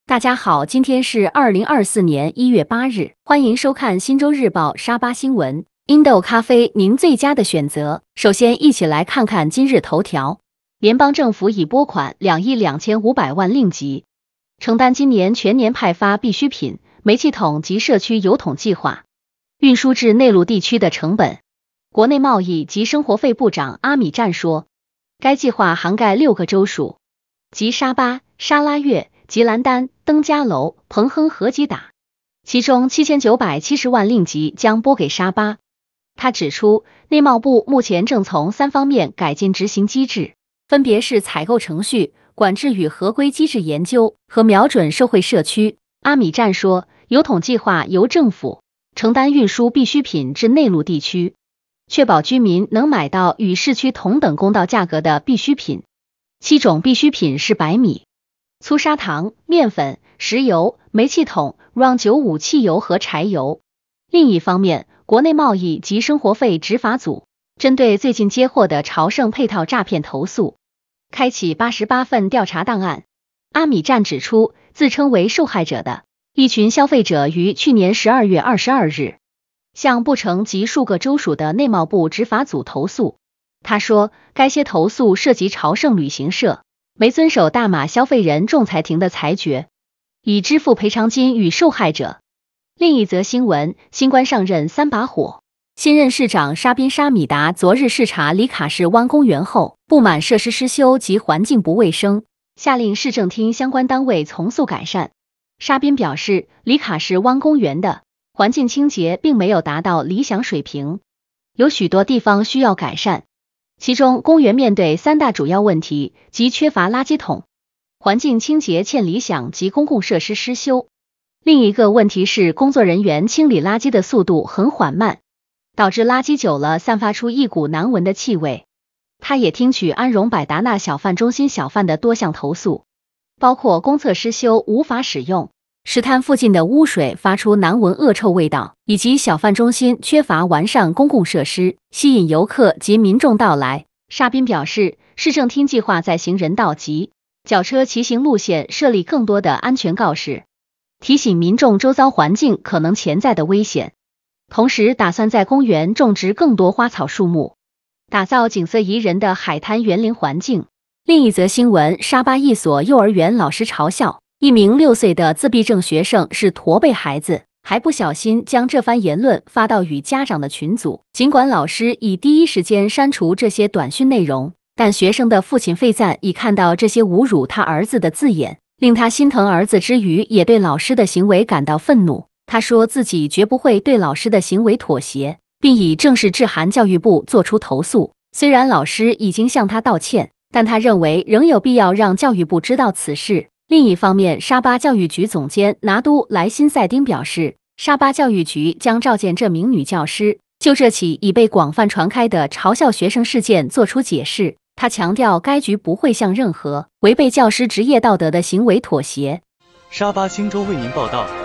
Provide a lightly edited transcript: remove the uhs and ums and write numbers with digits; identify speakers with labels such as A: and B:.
A: 大家好，今天是2024年1月8日，欢迎收看新洲日报沙巴新闻。英豆咖啡，您最佳的选择。首先，一起来看看今日头条。联邦政府已拨款2亿2500万令吉，承担今年全年派发必需品、煤气桶及社区邮筒计划运输至内陆地区的成本。国内贸易及生活费部长阿米赞说，该计划涵盖6个州属，即沙巴、沙拉越、吉兰丹、登嘉楼、彭亨和吉打，其中7970万令吉将拨给沙巴。他指出，内贸部目前正从3方面改进执行机制，分别是采购程序、管制与合规机制研究和瞄准受惠社区。阿米赞说，邮筒计划由政府承担运输必需品至内陆地区，确保居民能买到与市区同等公道价格的必需品。7种必需品是白米、粗砂糖、面粉、石油、煤气桶、RON95 汽油和柴油。另一方面，国内贸易及生活费执法组针对最近接获的朝圣配套诈骗投诉，开启88份调查档案。阿米赞指出，自称为受害者的一群消费者于去年12月22日向布城及数个州属的内贸部执法组投诉。他说，该些投诉涉及朝圣旅行社没遵守大马消费人仲裁庭的裁决，已支付赔偿金与受害者。另一则新闻，新官上任3把火。新任市长沙宾沙米达昨日视察里卡市湾公园后，不满设施失修及环境不卫生，下令市政厅相关单位从速改善。沙宾表示，里卡市湾公园的环境清洁并没有达到理想水平，有许多地方需要改善。其中，公园面对3大主要问题，即缺乏垃圾桶、环境清洁欠理想及公共设施失修。另一个问题是，工作人员清理垃圾的速度很缓慢，导致垃圾久了散发出一股难闻的气味。他也听取安荣百达纳小贩中心小贩的多项投诉，包括公厕失修无法使用、石滩附近的污水发出难闻恶臭味道，以及小贩中心缺乏完善公共设施，吸引游客及民众到来。沙宾表示，市政厅计划在行人道及脚车骑行路线设立更多的安全告示，提醒民众周遭环境可能潜在的危险，同时打算在公园种植更多花草树木，打造景色宜人的海滩园林环境。另一则新闻，沙巴一所幼儿园老师嘲笑一名6岁的自闭症学生是驼背孩子，还不小心将这番言论发到与家长的群组。尽管老师已第一时间删除这些短讯内容，但学生的父亲费赞已看到这些侮辱他儿子的字眼，令他心疼儿子之余，也对老师的行为感到愤怒。他说自己绝不会对老师的行为妥协，并已正式致函教育部作出投诉。虽然老师已经向他道歉，但他认为仍有必要让教育部知道此事。另一方面，沙巴教育局总监拿督莱辛赛丁表示，沙巴教育局将召见这名女教师，就这起已被广泛传开的嘲笑学生事件作出解释。他强调，该局不会向任何违背教师职业道德的行为妥协。
B: 沙巴新州为您报道。